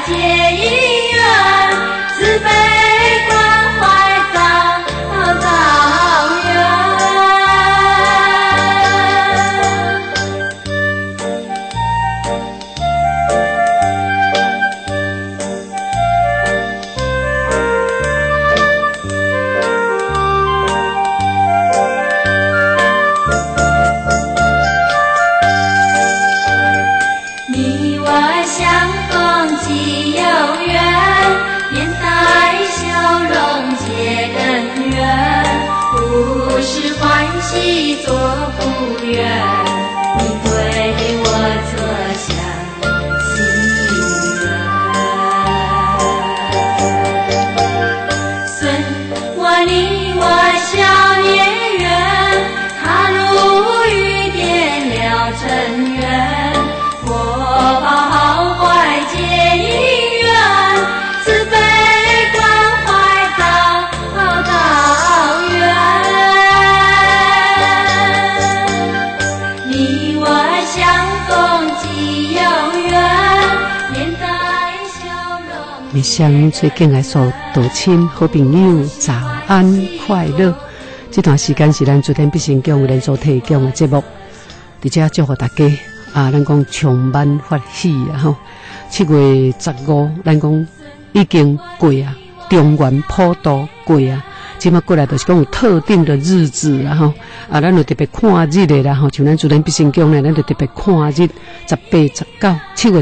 结姻缘，慈悲关怀造缘。你我相逢即有缘，面带笑容结根缘，不是欢喜做福缘，你对我做相心缘。顺我你我笑年圆，踏入雨点了尘缘，佛报好坏结姻缘，慈悲关怀造缘。你我相逢即有缘，面带笑容。 面向最敬爱所道亲好朋友，早安快乐！这段时间是咱昨天必成宫连续提供的节目，而且祝福大家咱讲充满欢喜吼！7月15，咱讲已经过啊，中元普渡过啊，即马过来就是讲有特定的日子啦吼，咱就特别看日的啦吼，像咱昨天必成宫呢，咱就特别看日，18、19，7月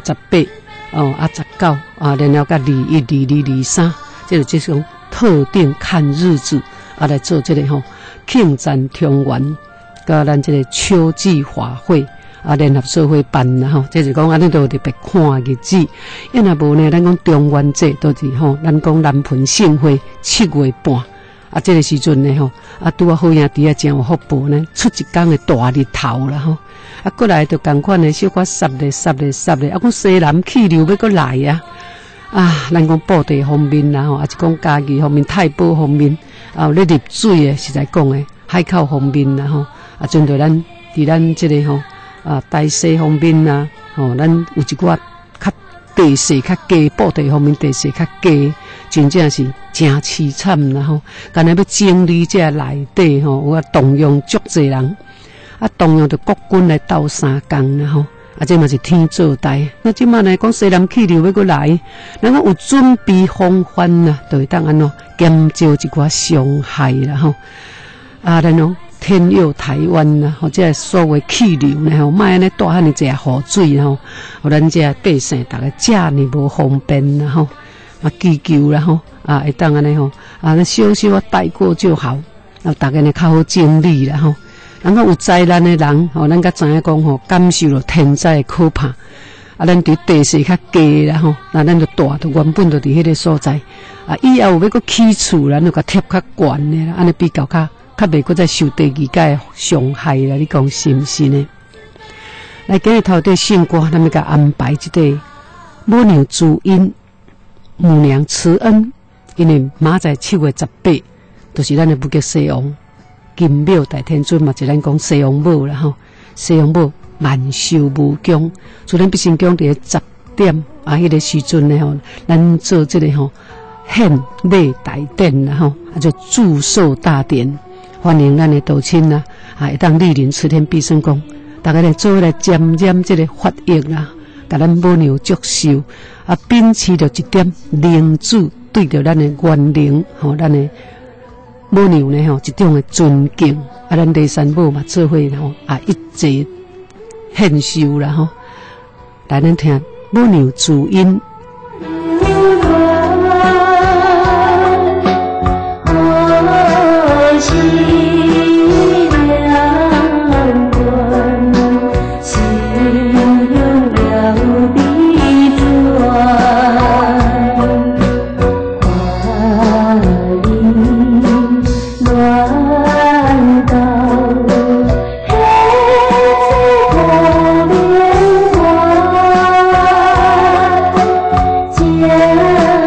1819然后甲21、22、23，这就种特定看日子来做这个吼庆赞中元，甲咱这个秋季法会。联合社会办啦吼，这是讲咱都特别看日子。要若无呢，咱讲中元节都是吼，咱讲南盆盛会7月半这个时阵呢吼，拄好兄弟真有福报呢，出一天的大日头啦吼。过来就同款的小可10日、讲西南气流要过来咱讲布袋方面啦吼，是讲嘉義方面、太保方面咧入水的，实在讲的海口方面啦吼，针对咱伫咱这个吼。大西方面咱有一寡较地势较低，布袋方面地势较低，真正是真凄惨啦吼！干那要整理这内底吼，有动用足侪人，动用着国军来斗3工啦吼！这嘛是天做代。那即马呢，讲西南气流要过来，咱讲有准备防范啦，就会当安怎减少一寡伤害啦吼！咱讲。天佑台湾啦，或者所谓气流呢，吼，莫安尼大汉尼济雨水吼，互咱这百姓大家遮尔无方便啦吼，祈求啦吼，会当安尼吼，咱小小带过就好，大家呢较好整理啦吼。然后有灾难的人，咱较知影讲吼，感受了天灾的可怕，咱伫地势较低啦吼，咱就大就原本就伫迄个所在，以后有要搁起厝，咱就甲贴较悬的啦，安尼比较较袂搁再受第2届的伤害啦，你讲是毋是呢？来，今日头底圣歌，咱要甲安排一个母娘祝因母娘慈恩，因为明仔7月18，就是咱的武吉西王金庙大天尊嘛，就咱讲西王母啦吼，西王母万寿无疆，所以咱必须讲伫10点迄个时阵呢吼，咱做这个吼献礼大典啦吼，就祝寿大典。欢迎咱的道亲啦，会当莅临慈天必胜宫，大家来做来沾染这个法益啦，甲咱母娘祝寿，秉持着一点灵子对着咱的元灵吼，咱的母娘呢吼一种的尊敬，咱第三母嘛做伙吼一齐献寿啦吼，来咱听母娘祝因。 Yeah.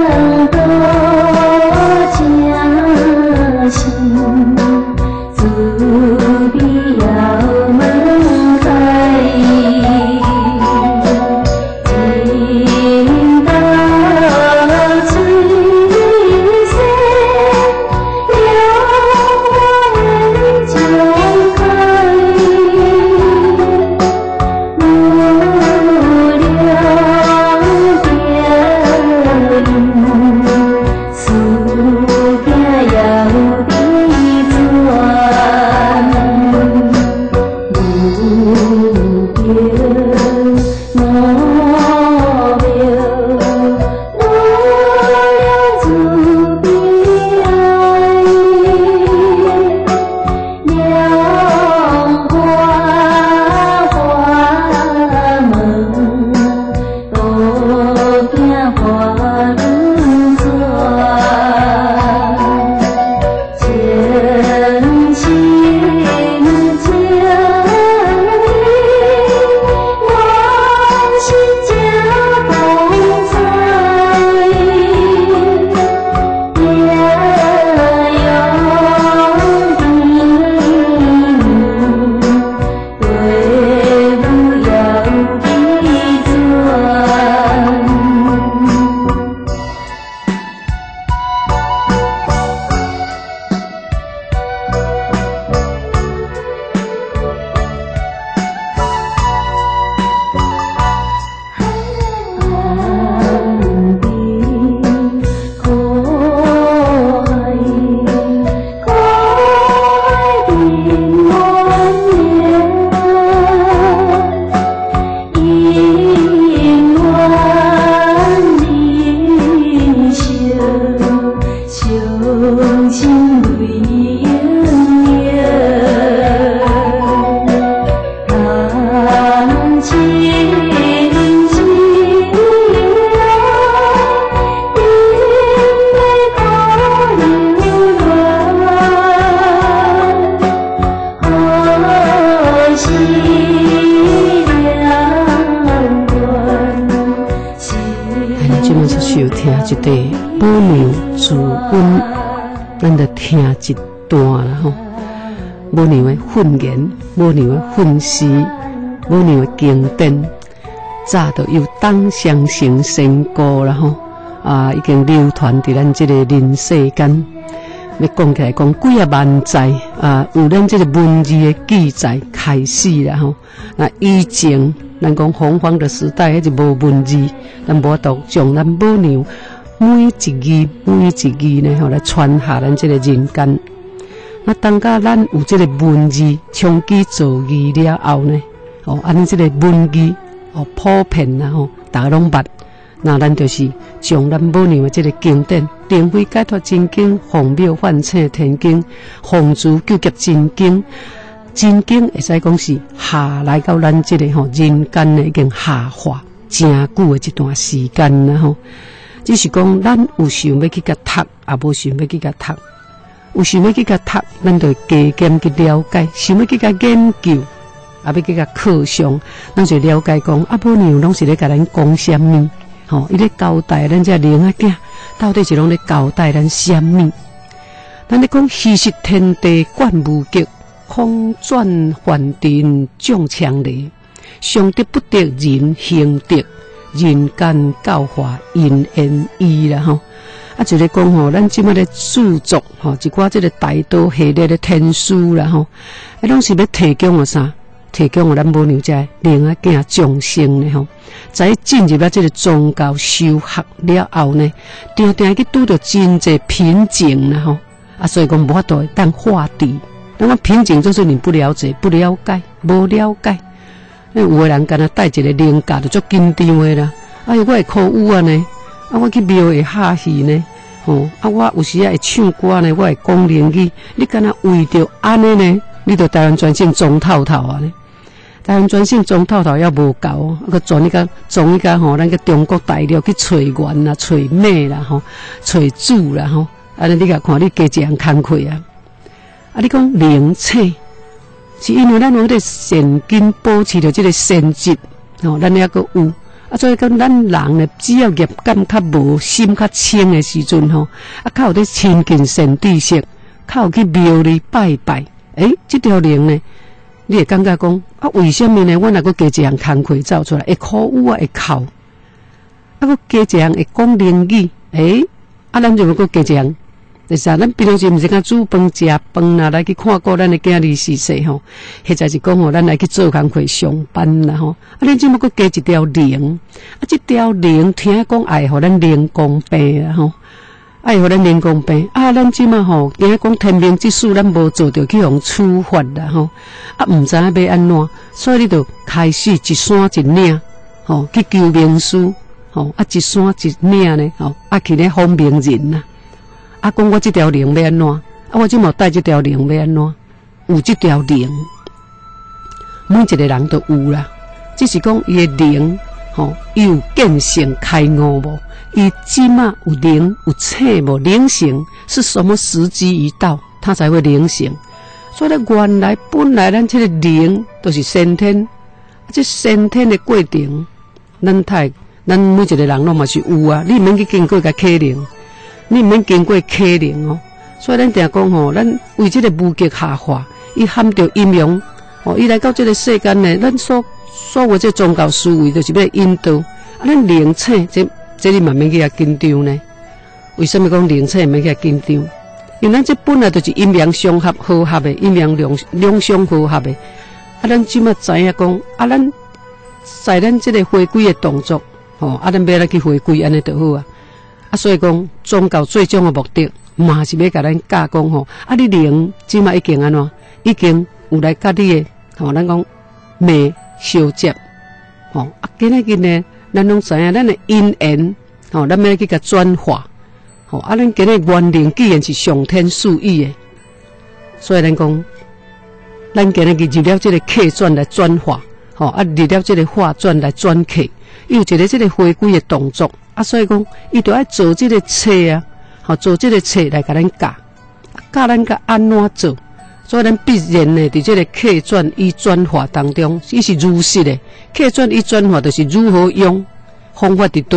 一块母娘自温，咱就听一段啦吼。母娘的训言，母娘的训示，母娘的经典，早就由当相成仙故啦吼。已经流传伫咱这个人世间。要讲起来，讲几万载有咱这个文字的记载开始啦吼。那以前咱讲洪荒的时代，迄是无文字，咱无法度将咱母娘每一字呢吼来传下咱这个人间。那当甲咱有这个文字长期造诣了后呢，安尼这个文字普遍啦吼，大家拢捌。那咱就是将咱母娘的这个经典《灵慧解脱真经》、《凤妙幻彻天经》、《凤珠救劫真经》，真经会使讲是下来到咱这个人间呢，已经下化真久的一段时间啦吼。只是讲咱有想要去甲读，也无想要去甲读。有想要去甲读，咱就加减去了解；想要去甲研究，也要去甲课上，咱就了解讲母娘拢是咧甲咱讲什么。伊咧交代咱这灵仔囝，到底是拢咧交代咱什么？咱咧讲虚实天地贯无极，空转梵尘众强离，上德不得人行德，人间教化因缘义啦吼。就咧讲咱即摆咧著作一寡即个大道系列的天书啦吼，拢是要提供啥？提供咱母娘这灵仔囝众生呢吼。在进入了这个宗教修学了后呢，常常去拄到真侪瓶颈啦吼，所以讲无法度当化解。那么瓶颈就是你不了解、不了解、无了解。有个人敢若带一个灵架就足紧张的啦。我会考舞啊呢，我去庙会下戏呢，我有时会唱歌呢，我会讲灵语。你敢若为着安尼呢，你就台湾专线总透透啊呢？台湾专线总透透也无够，佮从伊个咱个中国大陆去找源啦、找美啦、找主啦安尼你甲看，你加一样工课啊！你讲灵测，是因为咱有迄个善根保持着这个善质，咱还阁有。所以讲咱人呢，只要业感较无、心较清的时阵较有咧亲近善知识，较有去庙里拜拜，这条灵呢？你会感觉讲为什么呢？我若阁加一样工课走出来，会考舞会哭，阁加一样会讲灵语，咱就要阁加一样。就是咱平常时毋是讲煮饭食饭啦，来去看过咱的囝儿逝世或者是讲咱来去做工课上班啦咱即么阁加一条灵，这条灵听讲爱互咱灵光病啦爱互咱灵光病咱即嘛惊讲天命之事，咱无做着去互处罚啦毋知影要安怎，所以你就开始一山一岭去求名师一山一岭呢去咧访名人啦讲我这条灵要安怎我即么带这条灵要安怎？有这条灵，每一个人都有啦，只是讲伊的灵伊有见性开悟无？伊即马有灵有测无？灵性是什么时机一到，它才会灵性？所以原来本来咱这个灵都是先天，这先天的过程，咱每一个人拢嘛是有啊。你免去经过个克灵，你免经过克灵所以咱定讲咱为这个无极下化，伊含着阴阳伊来到这个世间呢，咱所有这宗教思维就是要引导咱灵测这你慢慢去紧张呢？为什么讲灵测免去紧张？因为咱这本来就是阴阳相合和合的，阴阳两相和合的。咱即马知影讲咱在咱这个回归的动作咱要来去回归安尼就好所以讲宗教最终的目的嘛是要甲咱教讲你灵即马已经安怎？已经有来甲你的咱讲命相接今仔日呢，咱拢知影咱的因缘咱要去甲转化咱今日原灵既然是上天赐予的，所以咱讲咱今日入了这个客转来转化入了这个化转来转客，有一个这个回归的动作所以讲伊就要做这个册做这个册来甲咱教咱甲安怎做。所以咱必然呢，伫这个客转与转化当中，伊是如实的。客转与转化就是如何用方法伫对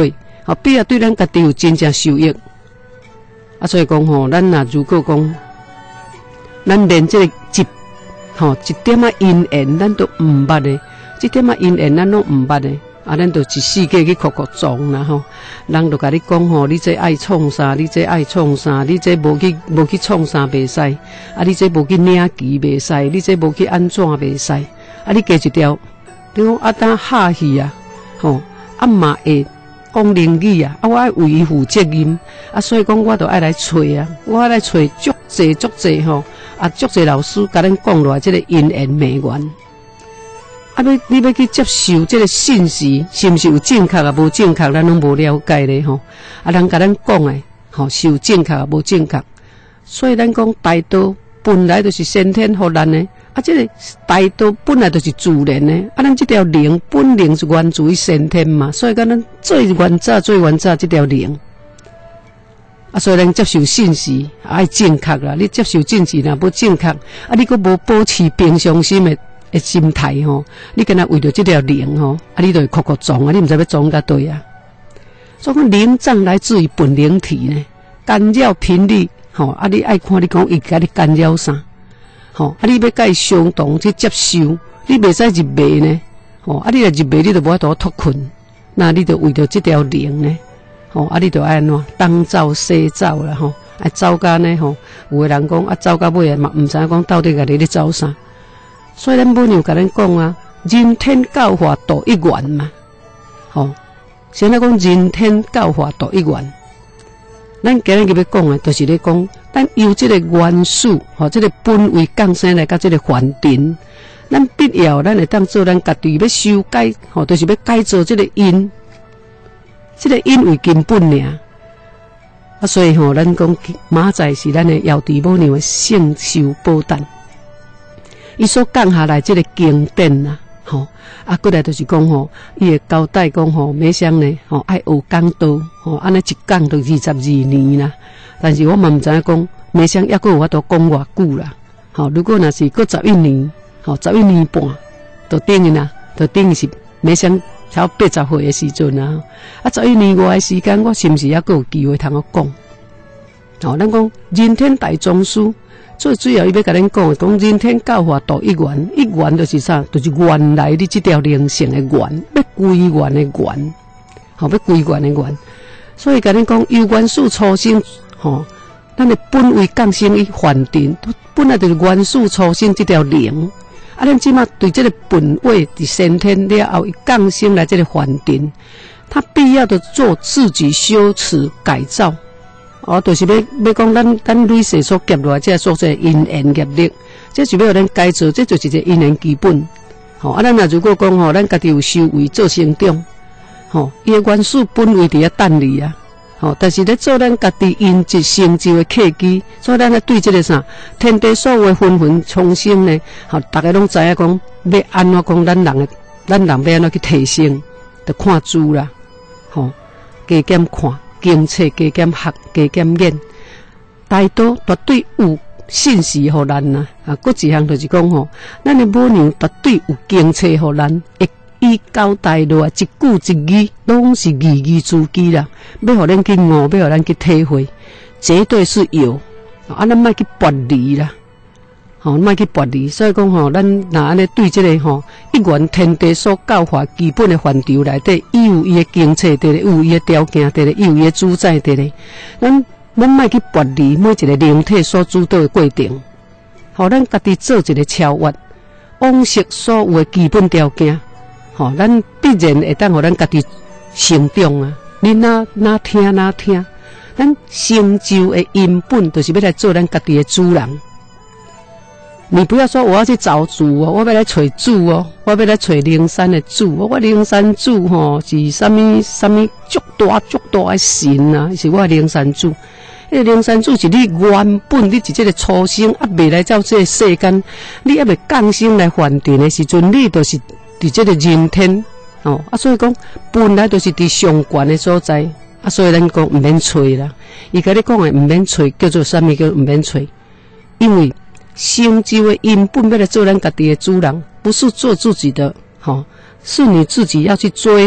比啊对咱家己有真正受益。所以讲吼，咱若如果讲，咱连这个一点啊因缘，咱都唔捌的，这点啊因缘咱拢唔捌的。咱就一世界去哭撞啦吼，人就甲你讲吼，你这爱创啥，你这爱创啥，你这无去创啥袂使，你这无去领旗袂使，你这无去安怎袂使，你加一条，你讲当下去啊，吼，嘛会讲灵语啊，我爱为伊负责任，所以讲我就爱来找啊，我爱来找足济吼，足济老师甲咱讲落来这个因缘灭缘。你要去接受这个信息，是毋是有正确啊？无正确，咱拢无了解咧吼。人甲咱讲诶，吼是有正确啊，无正确。所以咱讲大道本来就是先天互咱诶，这个大道本来就是自然诶。咱这条灵本灵是源自于先天嘛，所以讲咱最原早这条灵。所以咱接受信息爱正确啦。你接受信息若无正确，你佫无保持平常心诶心态吼，你敢若为着这条灵吼，你就会哭撞你毋知要撞甲对啊。所以讲灵障来自于本灵体呢，干扰频率吼，你爱看你讲伊甲你干扰啥吼，你要甲伊相同去接受，你袂使入迷呢吼，你若入迷你就无法度脱困，那你就为着这条灵呢吼，你就爱安怎东走西走啦吼，走甲呢吼，有个人讲走到尾嘛，毋知影讲到底家己咧走啥。所以咱母娘甲咱讲啊，人天教化度一元嘛，现在讲人天教化度一元，咱今日要讲的，就是咧讲，咱由这个元素，这个本位降生来到这个凡尘，咱必要咱会当做咱家己要修改，就是要改造这个因，这个因为根本尔。所以咱讲马仔是咱的药师母娘的圣修宝丹。伊所讲下来这个经典啊，过来就是讲伊会交代讲每箱呢，爱学讲道，安尼一讲就22年啦。但是我嘛毋知影讲每箱还佫有法度讲偌久啦。如果若是佫11年，11年半，就等于啦，就等于是每箱超80岁的时阵啊。11年外的时间，我是毋是还佫有机会通我讲？咱讲人天大宗师。最主要伊要甲咱讲人天教化度一元，一元就是啥？就是原来你这条灵性的元，要归元的元，要归元的元。所以甲咱讲由元素初生，咱的本位降生于凡尘，本来就是元素初生这条灵。咱即马对这个本位伫先天了后，伊降生来这个凡尘，他必要的做自己修持改造。就是要讲咱累世所结落来，这所谓因缘业力，这是要咱改造，这就是一个因缘基本。咱若如果讲咱家己有修为做成长，伊的元素本位伫遐等你啊。但是咧做咱家己因一成就的契机，所以咱对这个啥天地所有的纷纷重生呢，大家拢知影讲要安怎讲咱人要安怎去提升，就看书啦，加减看。经册加减学，加减研，大多绝对有信息互咱呐。搁一项就是讲咱的母娘绝对有经册互咱，会伊交代落来一句一语，拢是字字珠玑啦，要互咱去悟，要互咱去体会，绝对是有。咱莫去剥离啦，莫去剥离。所以讲咱若安尼对这个一元天地所教化基本的范畴内底，伊有伊的经册伫咧，有伊的条件伫咧，有伊的主宰伫咧。咱莫去剥离每一个灵体所主导的过程，咱家己做一个超越，往昔所有的基本条件，咱必然会当互咱家己成长啊！你哪听，咱成就的因本，就是要来做咱家己的主人。你不要说我要去找主我要来找主我要来找灵山的主我灵山主是什么足大的神啊，是我灵山主。灵山主是你原本你是这个初生未来到这个世间，你还未降生来凡尘的时阵，你就是伫这个人天所以讲本来就是伫上悬的所在所以咱讲唔免找啦。伊甲你讲的唔免找叫做什么叫唔免找？因为成就的因本要来做咱家己的主人，不是做自己的是你自己要去追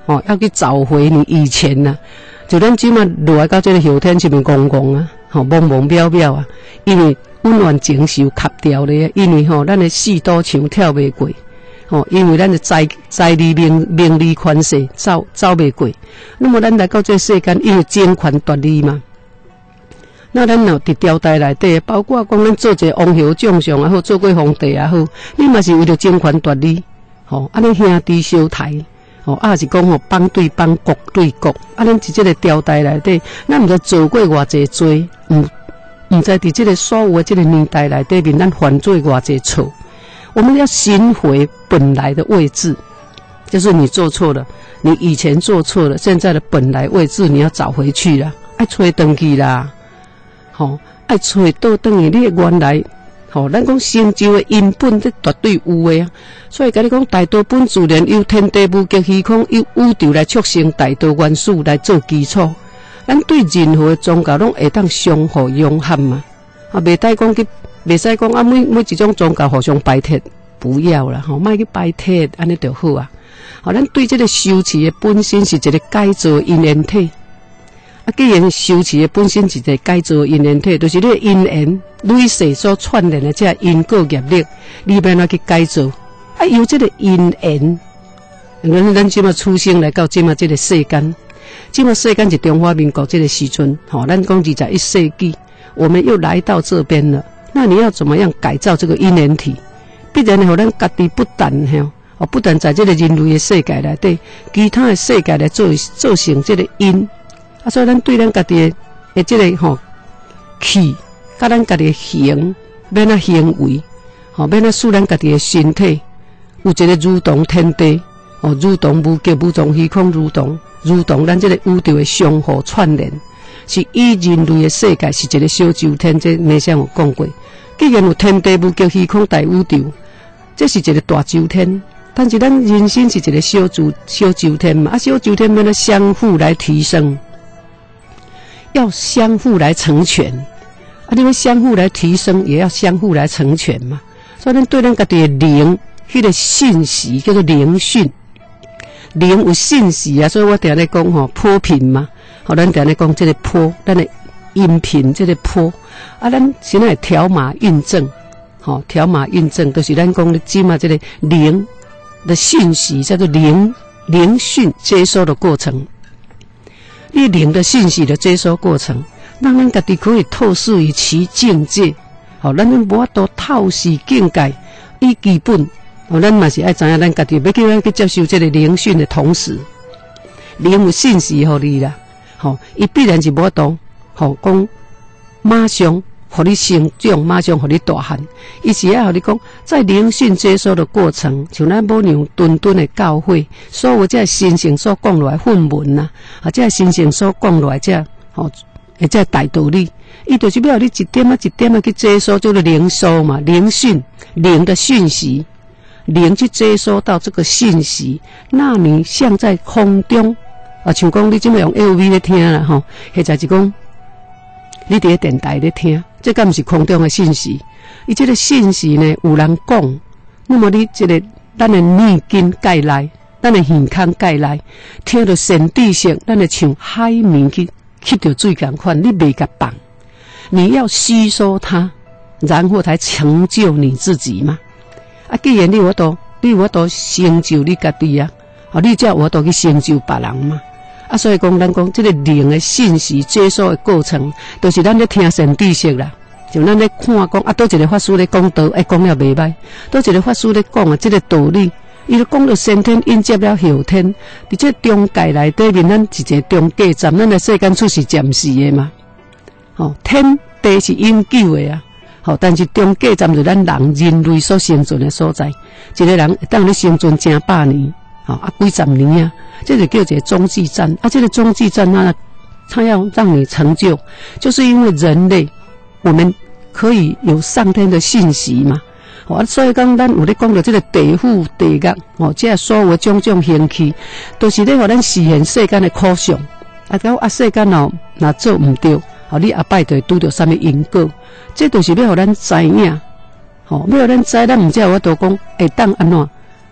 要去找回你以前呐、就咱即马落来到这个后天，是咪戆戆啊？茫茫渺渺啊！因为温暖情绪卡掉咧，因为咱的四堵墙跳袂过，因为咱的财力名利权势走袂过。那么咱来到这个世间，因为争权夺利嘛。那咱若伫朝代内底，包括讲咱做一个王侯将相也好，做过皇帝也好，你嘛是为了争权夺利，安尼兄弟相抬。是讲帮对帮，国对国，咱伫这个朝代内底，咱毋知做过偌济罪，毋知伫这个所有的这个年代内底面，咱犯做偌济错。我们要寻回本来的位置，就是你做错了，你以前做错了，现在的本来位置你要找回去啦，爱找回去啦，爱找倒转去你的原来。咱讲成就的因本，这绝对有的啊。所以甲你讲，大道本自然由天地无极虚空，由宇宙来促成大道元素来做基础。咱对任何的宗教拢会当相互拥합嘛。袂使讲去，袂使讲每一种宗教互相排斥，不要啦，莫去排斥，安尼就好啊。咱对这个修持的本身是一个改造因缘体。既然修持的本身是一个改造因缘体，就是你的因缘累世所串联的这因果业力，你要去改造。由这个因缘，咱即马出生来到即马这个世间，即马世间是中华民国这个时阵，咱讲21世纪，我们又来到这边了。那你要怎么样改造这个因缘体？必然互咱家己不但在这个人类的世界内底，其他的世界来做成这个因。所以咱对咱家己的这个气，甲咱家己的形，要哪行为，要哪使咱家己的身体有一个如同天地，如同无极无从虚空，如同咱这个宇宙的相互串联，是以人类的世界是一个小周天。这内相有讲过，既然有天地无极虚空大宇宙，这是一个大周天。但是咱人生是一个小周天嘛，小周天要哪相互来提升。要相互来成全，你们相互来提升，也要相互来成全嘛。所以咱对咱家己的灵，迄个信息叫做灵讯，灵有信息啊。所以我常咧讲波频嘛，咱常咧讲这个波，咱的音频这个波咱现在条码运正，条码运正，就是咱讲的即嘛这个灵的信息叫做灵讯接收的过程。你灵的信息的接收过程，让咱家己可以透视于其境界。咱无法度透视境界，以基本，咱嘛是爱知影咱家己要去接受这个灵讯的同时，灵有信息互你啦。伊必然是无法度，讲马上互你成长，马上互你大汉。伊是要互你讲，在灵讯接收的过程，像咱某样顿顿的教诲，所有这神圣所讲落来训文呐，这神圣所讲落来这大道理，伊就是要你一点啊一点啊去接收这个灵收嘛，灵讯灵的讯息，灵去接收到这个信息，那你像在空中像讲你这么用 LV 咧听啦或者是讲你伫电台咧听。这敢不是空中的信息？伊这个信息呢，有人讲，那么你这个咱的念经界内，咱的耳孔界内，听到神地声，咱的像海绵去吸到水共款，你袂甲放，你要吸收它，然后才成就你自己嘛。既然你有法度成就你家己啊，你才有法度去成就别人嘛。所以讲，咱讲这个灵的信息接收的过程，都是咱咧听神知识啦。就咱咧看讲倒一个法师咧讲道，讲了袂歹；倒一个法师咧讲这个道理，伊咧讲到先天应接了后天，伫这中界内底面，咱是一个中继站，咱的世间出是暂时的嘛。天地是永久的啊。但是中继站是咱人类所生存的所在，一个人当咧生存成百年。几十年啊，这就叫一个中继站这个中继站它要让你成就，就是因为人类我们可以有上天的信息嘛。所以讲咱有咧讲到这个地府地狱这所有的种种行气，都是咧互咱实现世间的苦相。到世间若做唔对，你下摆就会拄到什么因果，这都是要互咱知影。要互咱知，咱唔只有法度讲会当安怎。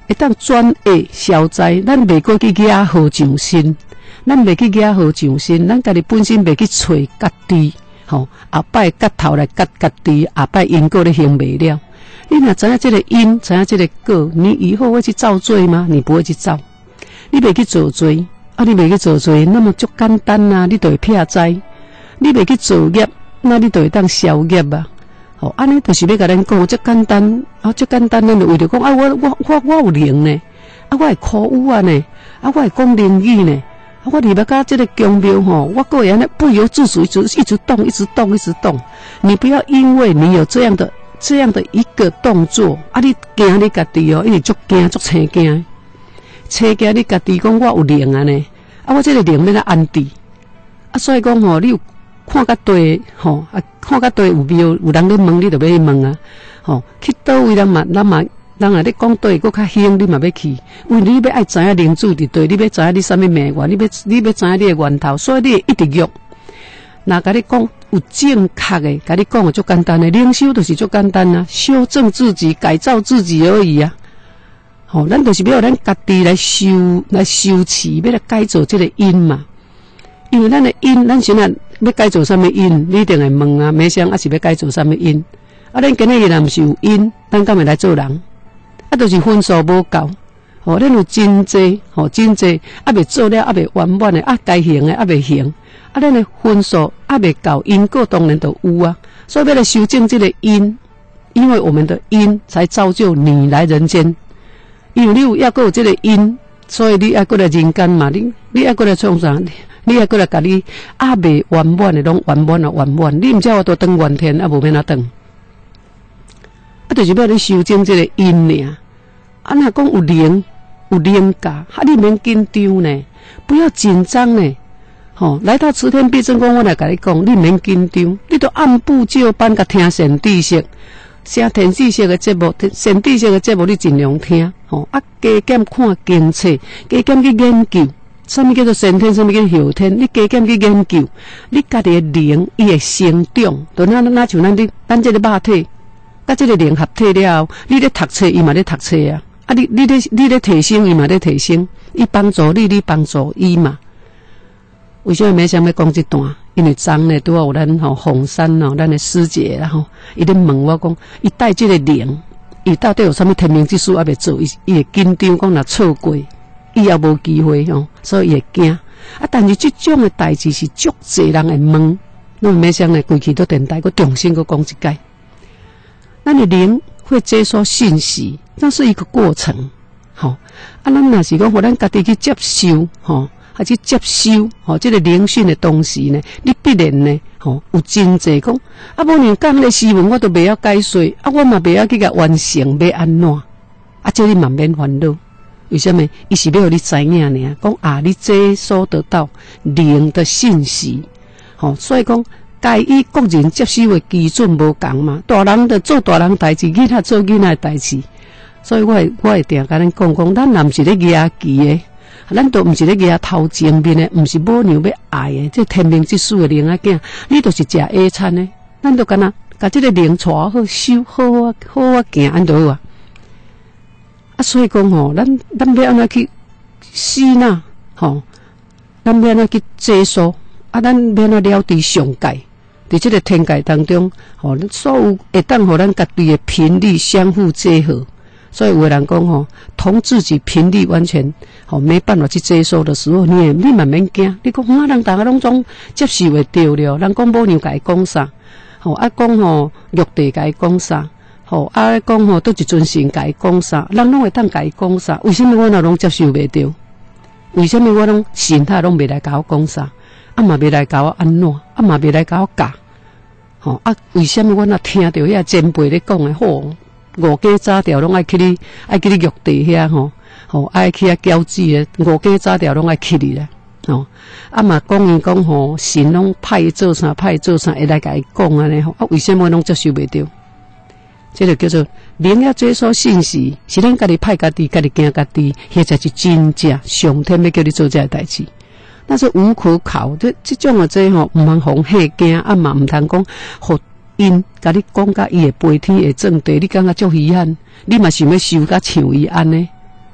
会当转恶消灾，咱袂过去惹祸上身，咱袂去惹祸上身，咱家己本身袂去找家己，后摆割头来割家己，后摆因果咧行袂了。你若知影这个因，知影这个果，你以后会去造罪吗？你不会去造，你袂去做罪，你袂去做罪，那么足简单啊，你就会撇灾。你袂去做业，那你就会当消业啊。安尼就是要甲咱讲，足简单足简单，咱就为着讲我有灵呢，我会考语啊呢，我会讲灵语呢，我入到这个宫庙我个人呢不由自主一直动，一直动，一直动。你不要因为你有这样的一个动作你惊你家己因为足惊足青惊，青惊你家己讲我有灵啊呢，我这个灵要哪安置所以讲你有看甲对看甲对有庙有人咧问，你就要去问啊去倒位人啊咧讲对，佫较兴，你嘛要去，因为你要爱知影灵主伫对，你要知影你啥物命运，你要知影你的源头，所以你会一直喐。若甲你讲有正确的，甲你讲的足简单的，灵修就是足简单啊，修正自己，改造自己而已啊。咱就是要咱家己来修持，要来改造这个因嘛。因为咱的因，咱现在要改造什么因，你一定会问啊，每想是要改造什么因？咱今日若毋是有因，咱敢会来做人？就是分数无够，咱有真济，真济，未做了，未圆满的，该行的未行，咱的分数未够，因果当然就有啊。所以要来修正这个因，因为我们的因才造就你来人间。因为你有这个因，所以你要过来人间嘛，你要过来创啥？你要过来甲你未圆满的拢圆满啊圆满，你毋知我都当原天无免哪当。就是要你修正这个因尔。若讲有灵感，你免紧张呢，不要紧张呢。来到慈天必正宫，我来甲你讲，你免紧张，你都按部就班甲听善知识，听天知识的节目，善知识的节目你尽量听。加减看经册，加减去研究，什么叫做先天，什么叫后天，你加减去研究，你家己的灵伊会成长，就哪像咱这个肉体。甲这个灵合体了后，你咧读册，伊嘛咧读册啊！你咧提升，伊嘛咧提升，伊帮助你，你帮助伊嘛。为什么没想要讲这段？因为昨呢拄好有咱凤山咱的师姐啦伊咧问我讲，伊带这个灵，伊到底有啥物天命之事还未做？伊会紧张，讲若错过，伊也无机会所以伊会惊。但是这种的代志是足侪人会问，那没想呢，规气到电台，佮重新佮讲一解。咱的灵会接收信息，那是一个过程。咱若是讲，互咱家己去接收，还去接收，这个灵讯的东西呢，你必然呢，有真济讲，无你讲的诗文我都袂晓解说，我嘛袂晓去甲完成，要安怎？这你嘛免烦恼。为什么？伊是要你知影呢？讲你接收得到灵的信息，所以讲。该以个人接收的基准无同嘛，大人就做大人代志，囡仔做囡仔代志。所以我会定甲咱讲，咱若毋是咧压期的，咱都毋是咧压头前面的，毋是母娘要爱的，这天命之事的灵仔囝，你都是食下餐的，咱都干那甲这个灵带好修好行，安就好啊。所以讲咱要安怎去吸纳咱要安怎去接收咱要安怎了知上界。在这个天界当中，所有会当互咱家己的频率相互结合。所以有的人讲同自己频率完全没办法去接受的时候，你嘛免惊。你讲人大家拢总接受会到了，人讲母娘甲伊讲啥，讲玉帝甲伊讲啥，讲倒一尊神甲伊讲啥，人拢会当甲伊讲啥。为什么我拢接受袂到？为什么我拢神他拢袂来甲我讲啥？嘛袂来甲我安怎？嘛袂来甲我教？为什么我若听到遐前辈咧讲的五家早条拢爱去你玉帝遐爱去遐交旨的五家早条拢爱去你咧嘛讲伊讲神拢派伊做啥，会来甲伊讲安尼为什么拢接受袂到？这就叫做灵要接收信息，是咱家己派家己，家己惊家己，迄才是真正上天要叫你做这个代志。但是无可考，这种的毋通互吓惊，嘛毋通讲互因甲你讲甲伊会飞天会正地，你感觉足遗憾，你嘛想要修甲像伊安尼，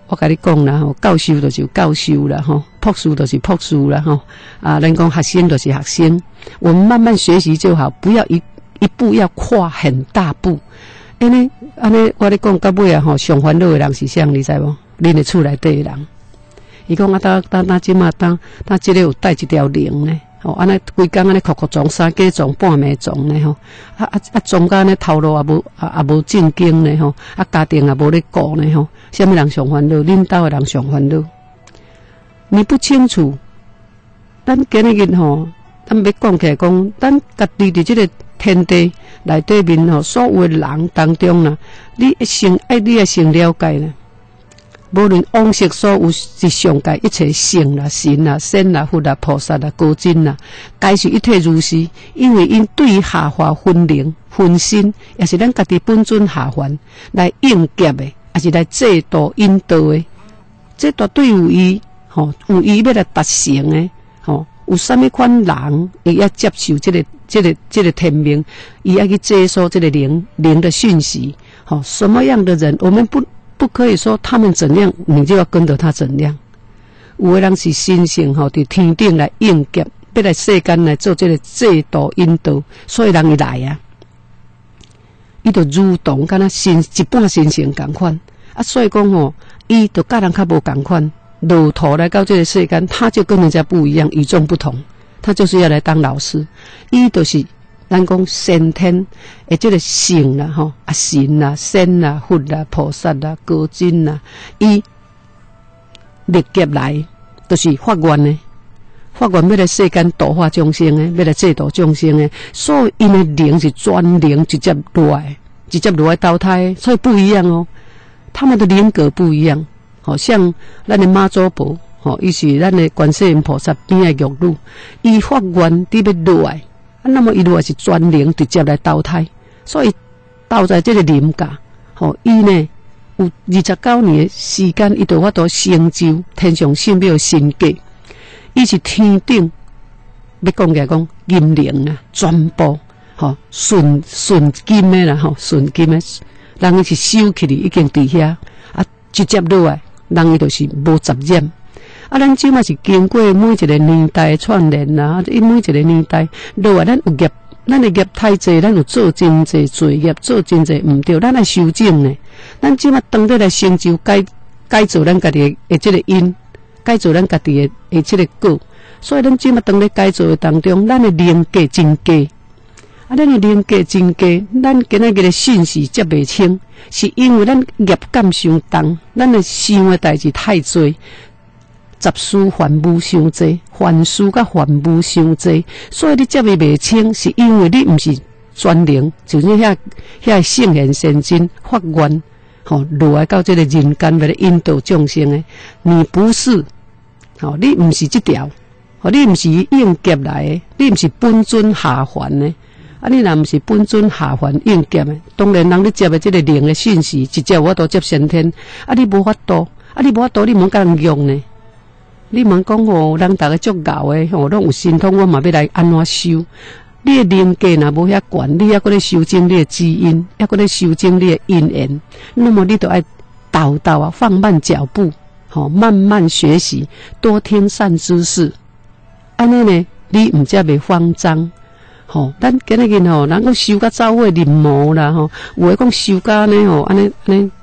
我甲你讲啦吼，教授就是教授啦吼，博士就是博士啦吼，咱讲学生就是学生，我们慢慢学习就好，不要一步要跨很大步。安尼，我咧讲到尾啊吼，上烦恼的人是啥，你知无？恁的厝内底的人，伊讲当即马当即个有带一条铃呢，吼，安尼规工安尼哭哭撞三加撞半暝撞呢吼，撞到安尼头路也无正经呢吼，家庭也无咧顾呢吼，啥物人上烦恼？恁兜的人上烦恼。你不清楚，咱今日吼，咱要讲起来讲，咱家己伫即个天地内底面吼，所有的人当中啦，你先了解呢。无论往昔所有是上界一切圣啦、神啦、仙啦、佛啦、菩萨啦、高僧啦，皆是一体如是。因为因对于下化分灵、分身，也是咱家己本尊下凡来应劫的，也是来制度引导的。这绝对有伊吼，有伊要来达成的吼。有啥物款人会要接受这个天命，伊要去接受这个灵的讯息。吼，什么样的人，我们不可以说他们怎样，你就要跟着他怎样。有的人是神性吼，伫天顶来应劫，要来世间来做这个制度引导，所以人伊来啊，伊就如同敢若一半神性共款啊，所以讲吼，伊就甲人较无共款。路途来到这个世间，他就跟人家不一样，与众不同。他就是要来当老师，伊就是咱讲先天的这个性啦，吼神啦、仙啦、佛啦、菩萨啦、高僧啦，伊历劫来就是发愿的，发愿要来世间度化众生的，要来制度众生的，所以因的灵是专灵直接落来投胎，所以不一样哦，他们的灵格不一样。好像咱的妈祖婆，吼，伊是咱的观世音菩萨边的玉女，伊发愿伫要落来，那么伊落来是专灵直接来投胎，所以投在这个灵界，吼，伊呢有29年的时间，伊就法度成就天上圣庙神界，伊是天顶，要讲起来讲金灵啊，全部吼纯金的啦，吼纯金的，人伊是收起哩，已经伫遐啊，直接落来。人伊就是无杂染，啊，咱即马是经过每一个年代的串联啦，每一个年代落来，咱有业，咱的业太济，咱有做真济罪业，做真济毋对，咱来修正呢。咱即马当得来成就改造咱家己的这个因，改造咱家己的这个果，所以咱即马当咧改造的当中，咱的灵格真佳。啊，咱的灵格真佳，咱今仔日的信息接袂清，是因为咱业感伤重，咱的想的代志太多，杂事烦恼伤多，凡事甲烦恼伤多，所以你接袂清，是因为你毋是专灵，就是遐圣贤先真发愿，吼落来到这个人间来引导众生的，你不是，吼你毋是这条，吼你毋是应劫来的，你毋是本尊下凡的。啊！你若毋是本尊下凡应劫的，当然人你接的这个灵的讯息，直接我都接先天。啊！你无法度，你莫甲人用呢？你莫讲哦，人逐个足牛的，吼，拢有神通，我嘛要来安怎修？你的灵格若无遐悬，你还搁咧修正你的基因，还搁咧修正你的因缘，那么你就爱倒啊，放慢脚步，吼，慢慢学习，多听善知识。安尼呢，你毋则袂慌张。吼，咱今日吼，人讲修甲走火入魔啦，吼，有诶讲修甲呢，吼，安尼，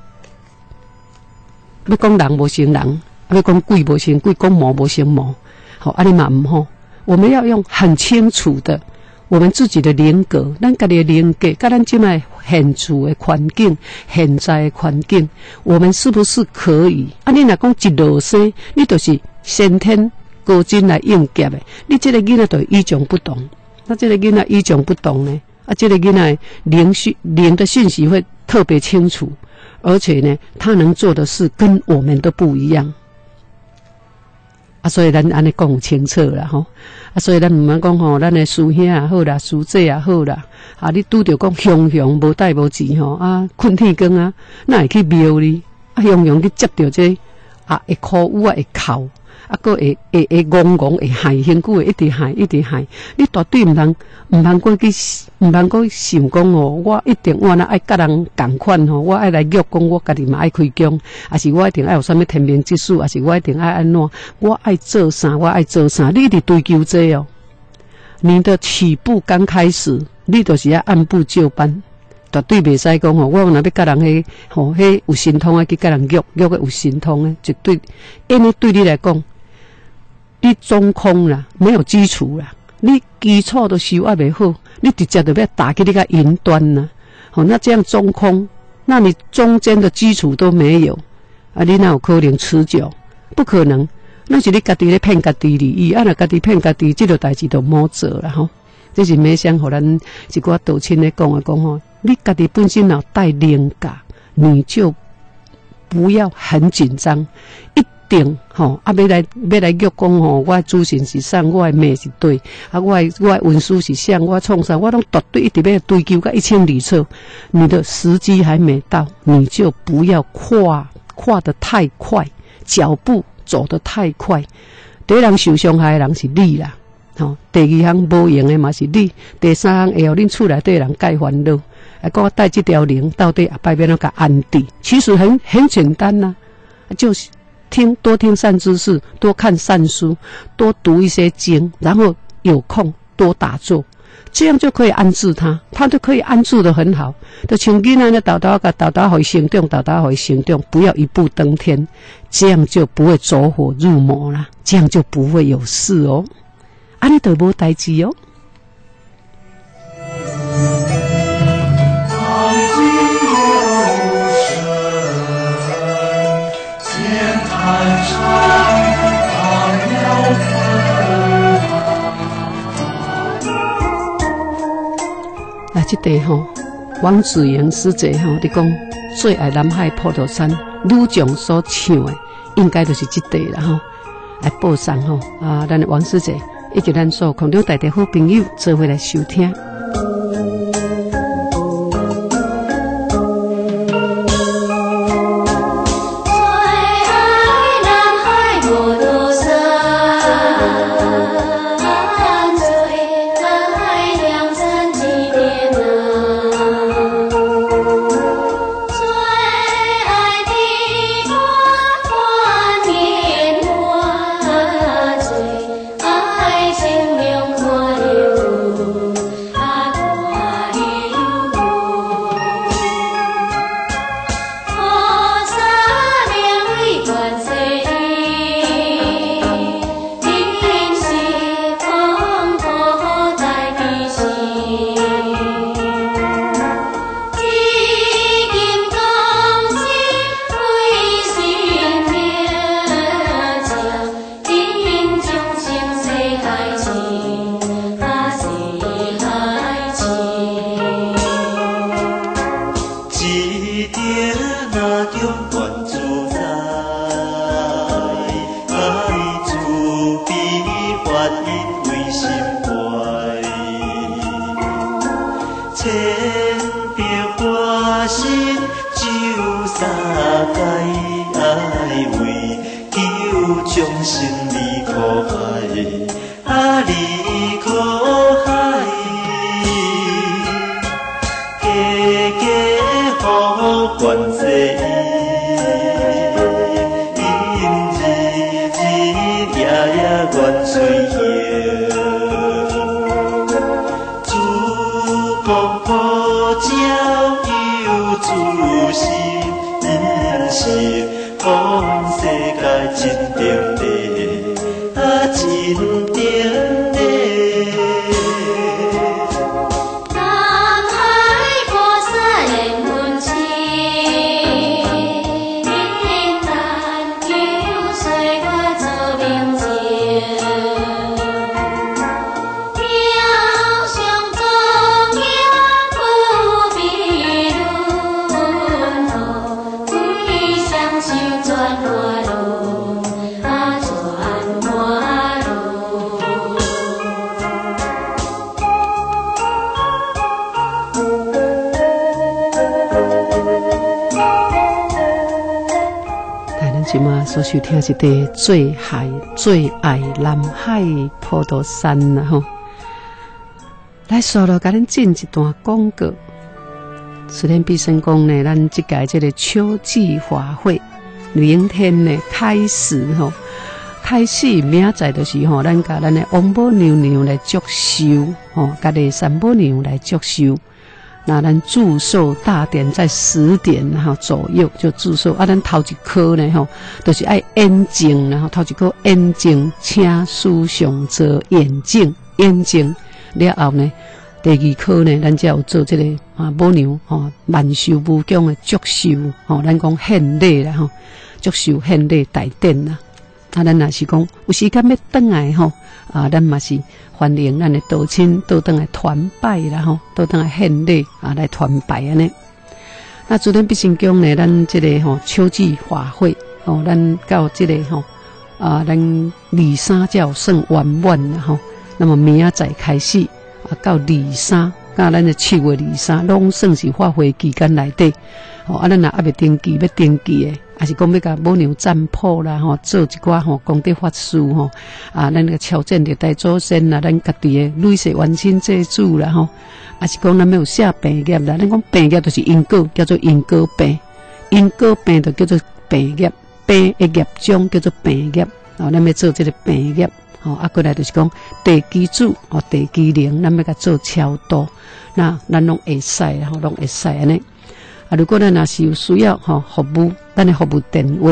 要讲人无成人，要讲鬼无成鬼，讲魔无成魔，好，安尼嘛毋好。我们要用很清楚的我们自己的人格，咱家己的人格，甲咱即卖现处的环境、现在的环境，我们是不是可以？啊，你若讲一落生，你就是先天高僧来应劫的，你这个囡仔就与众不同。那这个囡仔与众不同呢？啊，这个囡仔灵的讯息会特别清楚，而且呢，他能做的事跟我们都不一样。啊，所以咱安尼讲清楚啦吼。啊，所以咱毋免讲吼，咱的师兄也好啦，师姐也好啦。啊，你拄着讲雄无带无钱吼，啊，困天光啊，哪会去庙里？啊，雄去接着这啊，会哭啊，会哭。啊，佫会戆戆，会害，身躯会一直害，一直害。你绝对毋通过去，毋通过想讲哦，我一定我若爱甲人共款吼，我爱来约讲，我家己嘛爱开工，还是我一定爱有啥物天命之术，还是我一定爱安怎？我爱做啥，我爱做啥？你一直追求这哦。你的起步刚开始，你就是要按部就班，绝对袂使讲吼，我若要甲人迄有神通啊，去甲人约个有神通诶，绝对，因为对你来讲。你中空啦，没有基础啦，你基础都修还没好，你直接就要打去那个云端啦。好，那这样中空，那你中间的基础都没有，啊，你哪有可能持久？不可能，那是你家己咧骗家己利益，啊，若家己骗家己，这个代志就莫做啦吼。这是每想互咱一寡道亲咧讲吼，你家己本身若带灵感，你就不要很紧张，定吼啊，要来约讲吼，我的主神是啥，我的命是对，啊，我的运势是啥，我创啥，我拢绝对一直要追求到100%错。你的时机还没到，你就不要跨得太快，脚步走得太快。第一人受伤害的人是你啦，吼，第二项无用的嘛是你，第三项会互恁厝内底人介烦恼，啊，我带这条灵到底下摆要怎甲安置？其实很简单呐，就是。多听善知识，多看善书，多读一些经，然后有空多打坐，这样就可以安置他，他就可以安住得很好。就像囡仔呢，豆豆会成长，豆豆会成长，不要一步登天，这样就不会走火入魔啦，这样就不会有事哦，啊，你就无代志哦。啊，这题吼，王子莹师姐吼，你讲最爱南海普陀山，女将所唱的，应该就是这题啦吼。来报上吼啊，咱的王师姐，以及咱所空中台的好朋友，做伙来收听。 表上中央不变。 今嘛所收听是的最爱南海普陀山啦吼。来，稍了，甲恁进一段广告。慈天必胜宫呢，咱即届这个秋季花卉绿荫天呢开始吼，开始明仔载就是吼，咱甲咱的王母娘娘来祝寿吼，甲个三母娘来祝寿。那咱祝寿大典在10点左右就祝寿啊，咱头一科呢吼，就是爱眼睛，然后头一科眼睛，请书上做眼睛了后呢。第二科呢，咱才有做这个母娘万寿无疆的祝寿咱讲献礼啦吼，祝寿献礼大典啦。啊，咱若是讲有时间要转来吼咱嘛是欢迎咱的道亲倒转来团拜啦吼，倒转来献礼来团拜安尼。那主任必胜宫呢，咱这个秋季花卉咱到这个咱23才有算圆满啦吼。那么明仔载开始。到23，到咱的7月23，拢算是发挥期间内底。咱若还未登记，要登记的，还是讲要甲母娘占卜啦，做一寡功德法事咱个敲正历代祖先啦，咱家己的累世冤亲祭祖啦还是讲咱要有写病业啦，咱讲病业就是因果，叫做因果病，因果病就叫做病业，病的业种叫做病业，咱要做这个病业。过来就是讲地基主地基灵，咱要甲做超度，那咱拢会使啦，拢会使安尼。如果咱若是有需要服务，咱的服务电话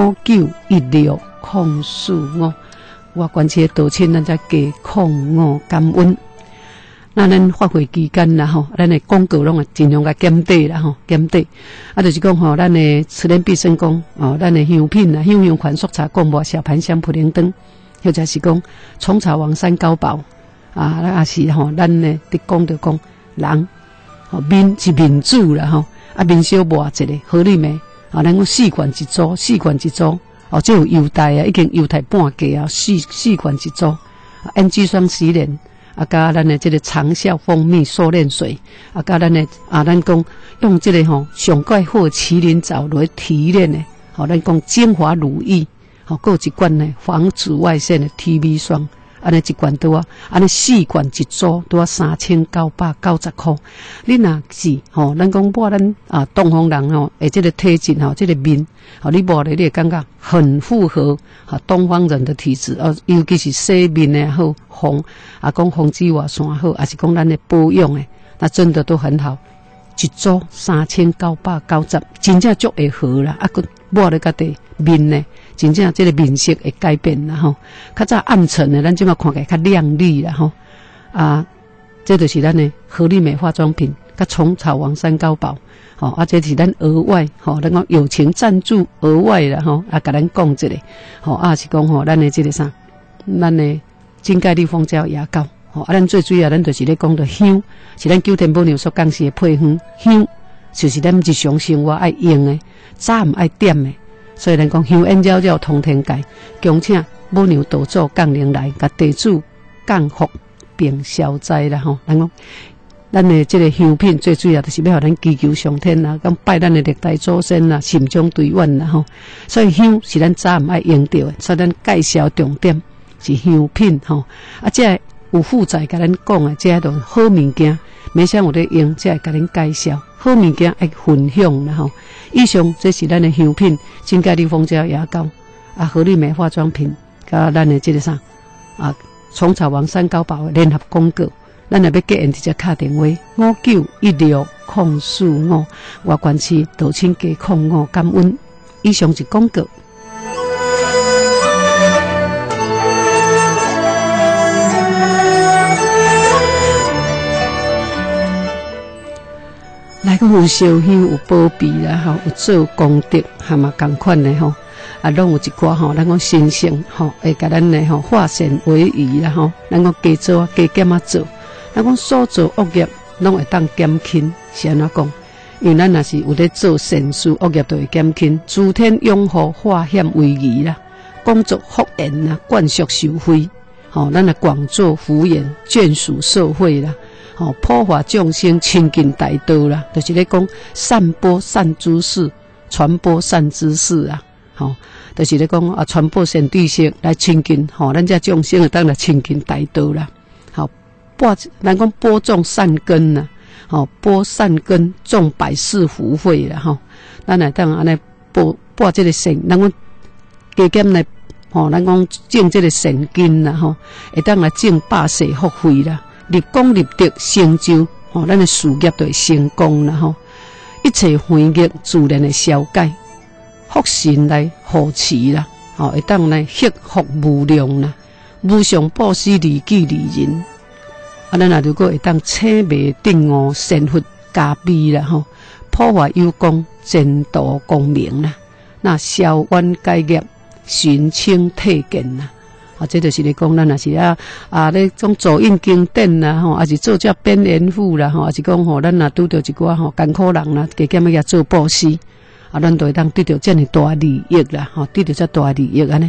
59160455，我关切道歉，咱再加05感恩。那咱发挥期间啦咱的广告拢会尽量甲减低啦减低。就是讲咱的慈莲必胜宫咱的香品啦，香款速茶广播小盘香普灵灯。或者是讲虫草王山高宝那也是咱呢伫讲着讲人面是民主啦面小磨一个合理咩咱讲4罐一组这有优待已经优待半价4罐一组NG 双洗脸加咱的这个长效蜂蜜收敛水加咱的咱讲用这个上怪好麒麟藻来提炼的咱讲精华乳液还有一罐呢防紫外线的 TV 霜，安尼一罐都安尼4罐一组都3990块。你若是咱讲抹咱东方人这个体质这个面你抹咧，你会感觉很符合东方人的体质尤其是洗面的好红讲红紫外线好，还是讲咱的保养的，那真的都很好。一组3990，真正足会好啦！佫抹咧家己面呢，真正这个面色会改变啦较早暗沉的，咱即马看起来较亮丽啦这就是咱的合力美化妆品，甲虫草王山高宝这是咱额外咱讲友情赞助额外啦甲咱讲一个是讲咱的这个啥，咱的金钙利蜂胶牙膏。咱最主要，咱就是咧讲到香，是咱九天母娘所讲是的配方，香就是咱日常生活爱用的，早唔爱点的，所以咱讲香烟焦焦通天界，恭请母娘道祖降临来，甲地主降福并消灾啦咱讲，咱的这个香品最主要就是要互咱祈求上天啦，讲拜咱的历代祖先啦，心中对愿啦所以香是咱早唔爱用到的，所以咱介绍重点是香品这有负责甲咱讲的，这都好物件，每想有咧用，才会甲咱介绍好物件爱分享啦以上这是咱的香品，金钙利蜂胶牙膏合力美化妆品，甲咱的这个啥虫草王山高宝的联合广告。咱若要结缘，直接打电话59160455，我关市道亲加05感恩。以上是广告。来讲有烧香有保庇啦有做功德嘛同款的拢有一寡咱讲神圣会甲咱的化善为夷啦咱讲加做加减做，咱讲所做恶业拢会当减轻，是安怎讲？因为咱若是有咧做善事，恶业就会减轻。诸天拥护化险为夷啦，工作福缘啦，灌输受惠咱来广做福缘，眷属社会啦。普化众生，亲近大道啦，就是咧讲散播善知识，传播善知识就是咧讲啊，传播善知识来亲近吼，咱这众生会当来亲近大道啦。好，咱讲播种善根呐，吼，播善根种百世福慧啦吼。咱来当安尼播这个善，咱讲加减来吼，咱讲种这个善根啦吼，会当来种百世福慧啦，立功立德成就吼，咱的事业就会成功啦吼。一切烦恼自然会消解，福神来护持啦，吼，会当来享福无量啦，无上布施利己利人。啊，咱如果会当请眉定悟善佛加被啦吼，普化有功，前途光明啦，那消冤解业，寻清退见啦。啊，这就是咧讲，咱也是咧种助印经典啦，吼，也是做这编言妇啦，吼，也是讲吼，咱若拄到一寡吼艰苦人啦，加减要做布施，啊，咱都会当得到这么大利益啦，吼，得到这大利益安尼。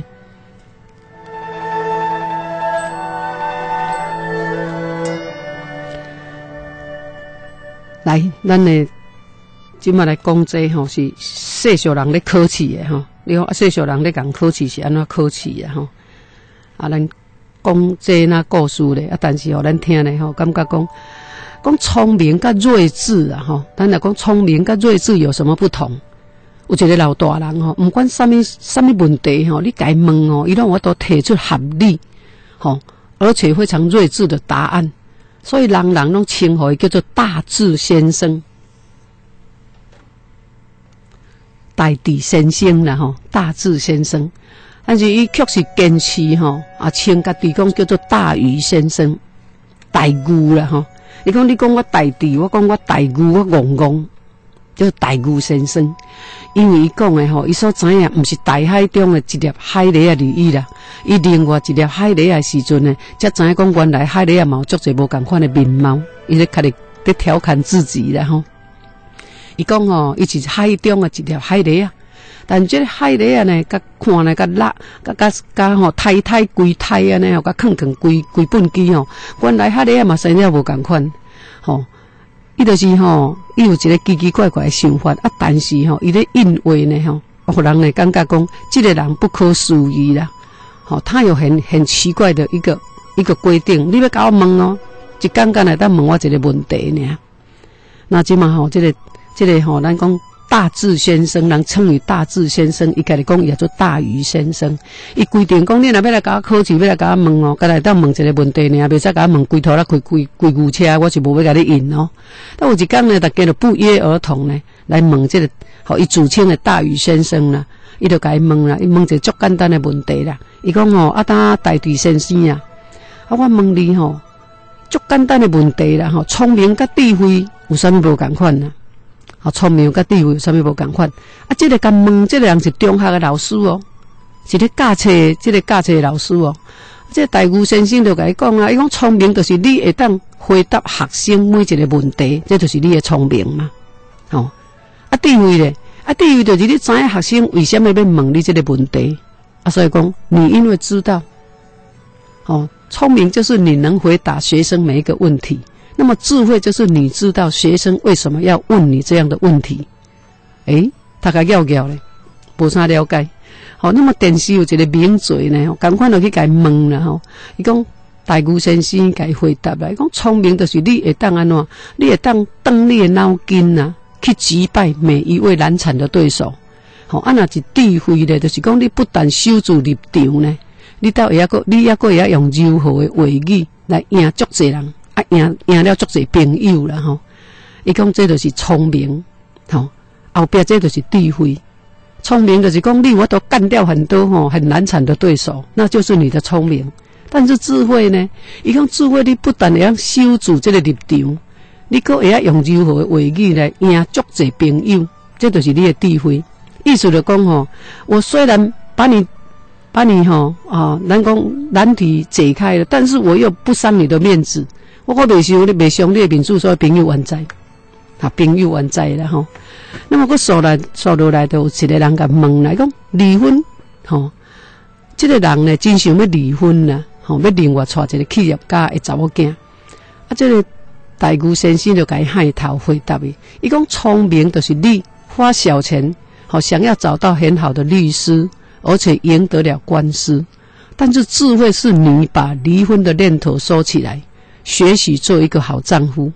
来，咱诶，即马来讲这吼是世俗人咧考试诶吼，你看世俗人咧讲考试是安怎考试啊吼？啊，咱讲这那故事咧，啊，但是吼，咱听咧吼，感觉讲聪明甲睿智啊吼，咱来讲聪明甲睿智有什么不同？有一个老大人吼，不管什么问题吼，你甲伊问吼，伊拢我都提出合理吼，而且非常睿智的答案，所以人拢称呼伊叫做大智先生、大智先生啦吼，大智先生。但是伊确实坚持吼，啊，称家己讲叫做大愚先生、大愚啦吼。你讲我大智，我讲我大愚，我戆，叫大愚先生。因为伊讲的吼，伊所知影毋是大海中的一粒海螺啊而已啦，伊另外一粒海螺的时阵呢，才知影讲原来海螺啊嘛有足侪无共款的面貌，伊咧咧调侃自己啦吼。伊讲吼，伊是海中的一粒海螺啊。但这个海螺啊呢，甲看呢，甲辣，甲吼胎规胎啊呢，甲坑规本机吼，原来海螺啊嘛生了无共款，吼，伊就是吼，伊有一个奇怪的想法啊，但是吼，伊咧应话呢吼，互人会感觉讲，这个人不可思议啦，吼，他有很奇怪的一个规定，你要甲我问哦，一简单来当问我一个问题呢，那即嘛吼，这个吼，咱讲。大智先生，人称为大智先生，伊家己讲也做大愚先生。伊规定讲，你若要来甲我考试，要来甲我问哦，甲来当问一个问题呢，袂使甲我问规头啦，开牛车，我是无要甲你应哦。但有一天呢，大家就不约而同呢来问这个，互伊自称的大愚先生啦，伊就甲伊问啦，伊问一个足简单的问题啦。伊讲吼，啊，大智先生啊，我问你吼，足简单的问题啦，吼，聪明甲智慧有啥物无共款啊？聪明甲智慧有啥物无共款？啊，这个甲问，这个人是中学的老师哦，是咧教册的老师哦。这个大愚先生就甲伊讲啊，伊讲聪明就是你会当回答学生每一个问题，这就是你的聪明嘛。哦，啊智慧咧，啊智慧就是你知影学生为什么要问你这个问题啊，所以讲你因为知道，哦，聪明就是你能回答学生每一个问题。那么智慧就是你知道学生为什么要问你这样的问题，大家了咧，无啥了解。好，那么电视有一个名嘴呢，赶快就去甲伊问啦吼。伊讲大愚先生甲伊回答啦，伊讲聪明就是你会当安怎，你会当动你的脑筋啊，去击败每一位难缠的对手。好，啊那是智慧咧，就是讲你不但守住立场呢，你还会用柔和的话语来赢足侪人。啊，赢了足侪朋友啦吼！伊讲这就是聪明，吼后壁这就是智慧。聪明就是讲你我都干掉很多很难缠的对手，那就是你的聪明。但是智慧呢？伊讲智慧你不但会守住这个立场，你阁会用柔和的话语来赢足侪朋友，这就是你的智慧。意思就讲吼，我虽然把你咱讲难题解开了，但是我又不伤你的面子。我袂伤你的面子，所以朋友还在，朋友还在啦吼。那么扫落来，就有一个人甲问来讲离婚，吼，这个人呢真想要离婚啦，吼，要另外娶一个企业家的查某囝。啊，这个大愚先生就甲伊害头回答伊讲聪明就是你花小钱，想要找到很好的律师， 而且赢得了官司。但是智慧是你把离婚的念头收起来，学习做一个好丈夫。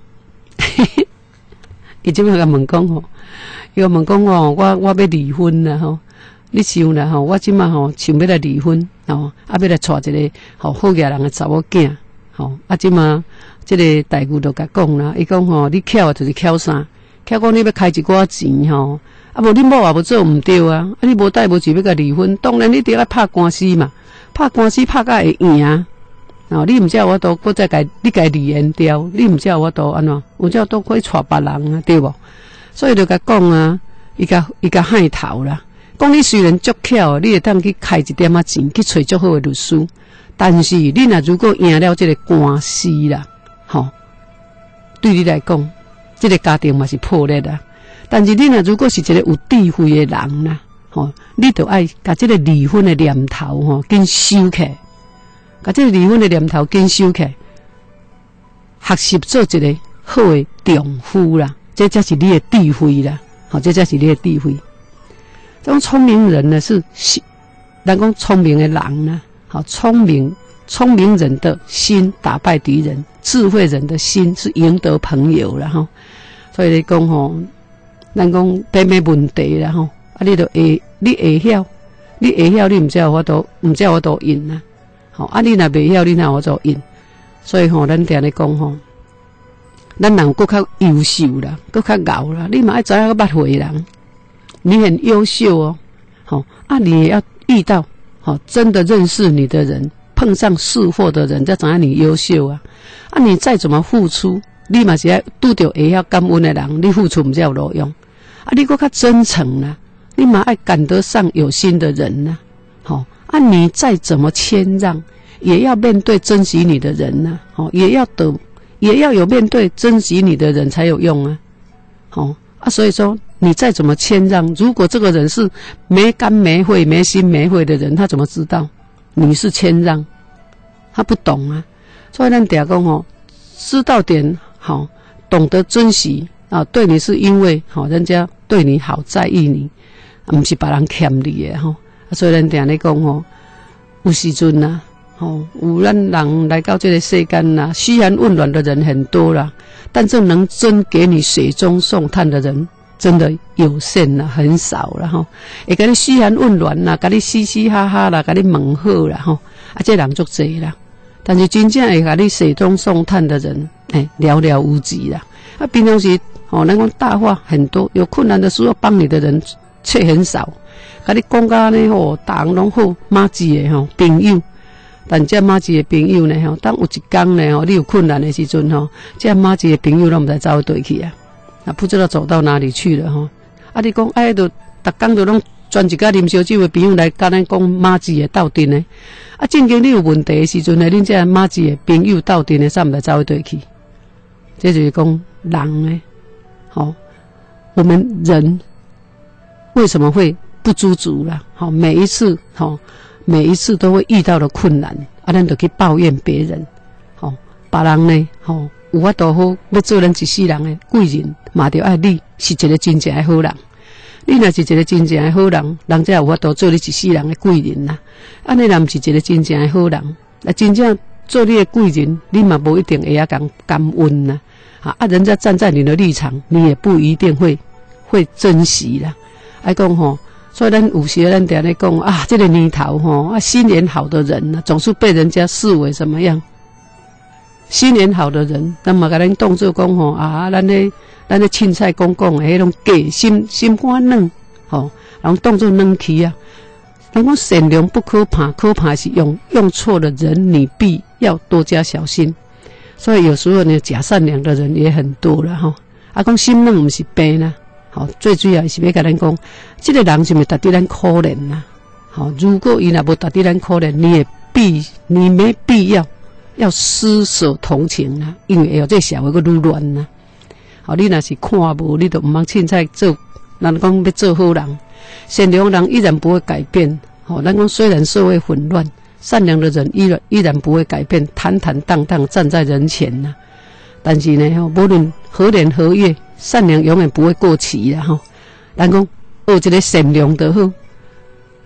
伊这边甲问讲吼，伊问讲吼，我要离婚啦吼，你想啦吼，我即马吼想要来离婚吼，要来娶一个好野人的查某囝吼，即马这个大夫就甲讲啦，伊讲吼，你巧就是巧啥？巧讲你要开一寡钱吼，无你某也无做毋对啊，你无代无志要甲离婚，当然你得要拍官司嘛。拍官司拍甲会赢，你毋才有法度，搁再甲你家离缘掉，你毋才有法度安怎？有才都可以娶别人啊，对无？所以就甲讲啊，伊甲害头啦。讲你虽然足巧，你会当去开一点仔钱，去找足好的律师，但是你若如果赢了这个官司啦，吼，对你来讲，这个家庭嘛是破裂啦。但是你若如果是一个有智慧的人啦。吼，你就爱甲这个离婚的念头吼，紧收起，甲这个离婚的念头紧收起，学习做一个好的丈夫啦，这才是你的智慧啦，吼，这才是你的智慧。这种聪明人呢，是人讲聪明的人呢，好，聪明人的心打败敌人，智慧人的心是赢得朋友啦，吼。所以你讲吼，咱讲第咩问题啦，吼。你就会，你会晓，你毋才有法度赢啦。吼，你若袂晓，你哪有法度赢？所以吼，咱定咧讲吼，咱人搁较优秀啦，搁较敖啦，你嘛爱知影个捌会人，你很优秀哦。吼，你也要遇到真的认识你的人，碰上是货的人，才知影你优秀啊。你再怎么付出，你嘛是要拄着会晓感恩的人，你付出毋才有路用。你搁较真诚啦。你嘛爱赶得上有心的人呐，你再怎么谦让，也要面对珍惜你的人呐，也要有面对珍惜你的人才有用啊，所以说你再怎么谦让，如果这个人是没肝没肺没心没肺的人，他怎么知道你是谦让？他不懂啊，所以咱嗲讲知道点好，懂得珍惜啊，对你是因为人家对你好，在意你。毋是别人欠你的吼，所以咱定咧讲吼，有时阵呐，有咱人来到这个世间呐，嘘寒问暖的人很多啦，但是能真给你雪中送炭的人，真的有限啦，很少啦吼。会甲你嘘寒问暖啦，甲你嘻嘻哈哈啦，甲你问好啦吼，这人足济啦。但是真正会甲你雪中送炭的人，寥寥无几啦。平常时咱讲大话很多，有困难的时候帮你的人。却很少，甲你讲甲呢大人拢好马子的朋友，但这马子的朋友呢当有一天呢你有困难的时阵这马子的朋友拢毋知走倒去啊，不知道走到哪里去了你讲就逐工就拢专一个啉烧酒的朋友来甲咱讲马子的斗阵呢，正经你有问题的时阵呢，恁这马子的朋友斗阵呢，煞毋知走倒去，这就是讲人呢，我们人。为什么会不知足啦？每一次都会遇到的困难，咱就去抱怨别人，别人呢，有法度好要做咱一世人的贵人，嘛着爱你是一个真正的好人。你若是一个真正的好人，人才有法度做你一世人的贵人啦。你若毋是一个真正的好人，真正做你的贵人，你嘛无一定会感恩啦。人家站在你的立场，你也不一定会珍惜啦。爱讲所以咱有时咱定咧讲这个年头心眼好的人总是被人家视为什么样？心眼好的人，那么甲咱当作讲咱咧凊彩讲的迄种假心肝软人当作软气啊。人讲善良不可怕，可怕是用错了人，你必要多加小心。所以有时候呢，假善良的人也很多了讲心软毋是病啦。最主要是要甲咱讲，这个人是咪值得咱可怜呐？如果伊若无值得咱可怜，你没必要施舍同情啦，因为这社会个愈乱呐。你若是看无，你就毋通凊彩做，咱讲要做好人，善良人依然不会改变。咱讲虽然社会混乱，善良的人依然不会改变，坦坦荡荡站在人前呐。但是呢，无论何年何月，善良永远不会过期啦咱讲学一个善良就好，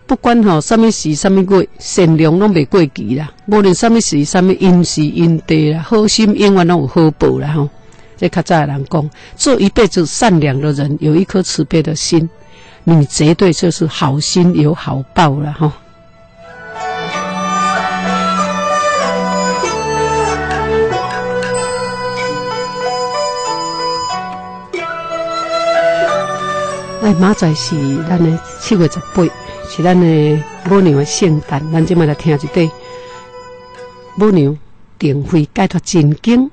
不管什么时什么月，善良拢袂过期啦。无论什么时什么因时因地啦，好心永远拢有好报啦这较早的人讲，做一辈子善良的人，有一颗慈悲的心，你绝对就是好心有好报了明仔是咱的7月18，是咱的母娘的圣诞，咱即摆来听一段母娘定慧解脱真经。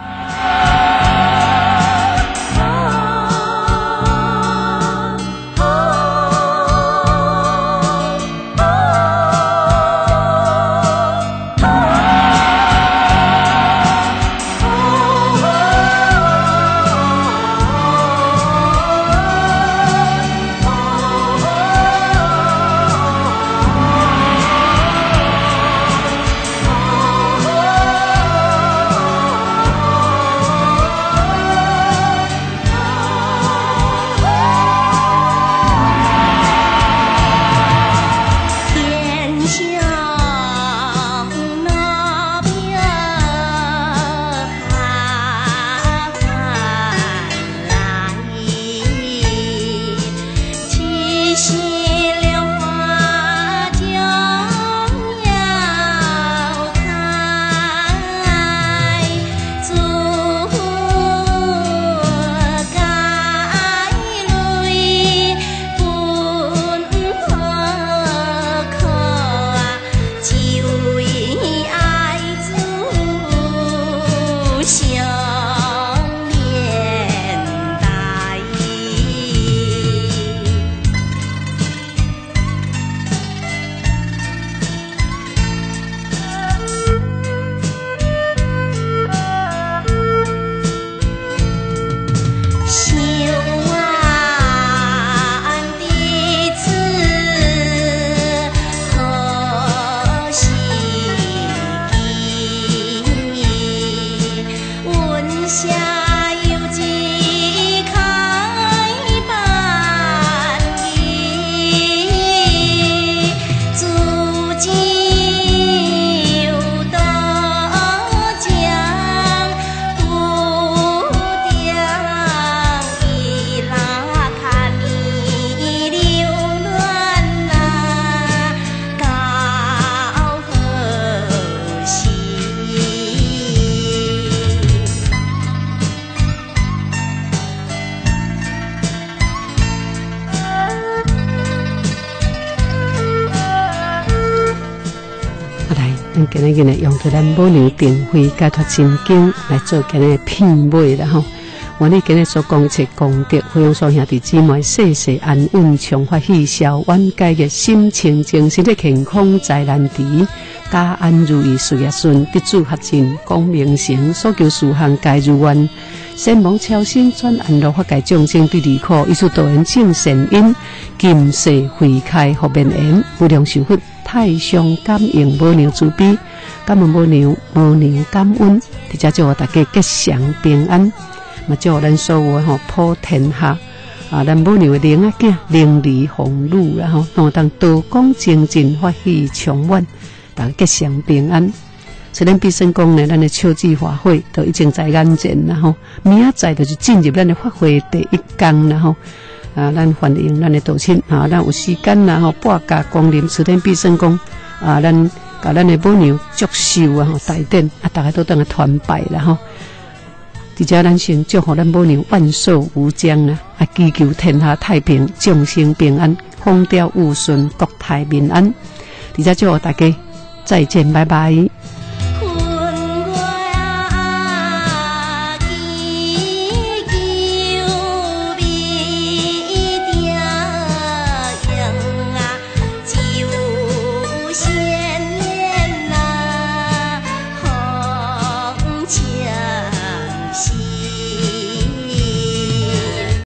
今日用着咱母娘定慧解脱真经来做今日片尾啦我哋今日所讲一切功德，惠用所兄弟姊妹世世安稳，常欢喜，消冤解业，心清净，身体健康，灾难除，家安如意，事业顺，得主合进，功名成，所求事项皆如愿，先亡超生，转安乐，法界众生对离苦，一处导缘正善因，今世慧开福绵延，无量寿佛太上感应母娘慈悲，感恩母娘，母娘感恩，直接祝大家吉祥平安。嘛，祝咱所有普天下咱母娘的灵仔囝灵力宏儒啦当道光精进，法喜长远，大家吉祥平安。虽然必胜宫呢，咱的秋季法会都已经在眼前啦明仔载就是进入咱的法会第一天啦咱欢迎咱的道亲咱有时间啦半价光临慈天必胜宫咱甲咱的母娘祝寿大典大家都当个团拜啦直接咱先祝福咱母娘万寿无疆啦祈求天下太平，众生平安，风调雨顺，国泰民安。直接祝福大家再见，拜拜。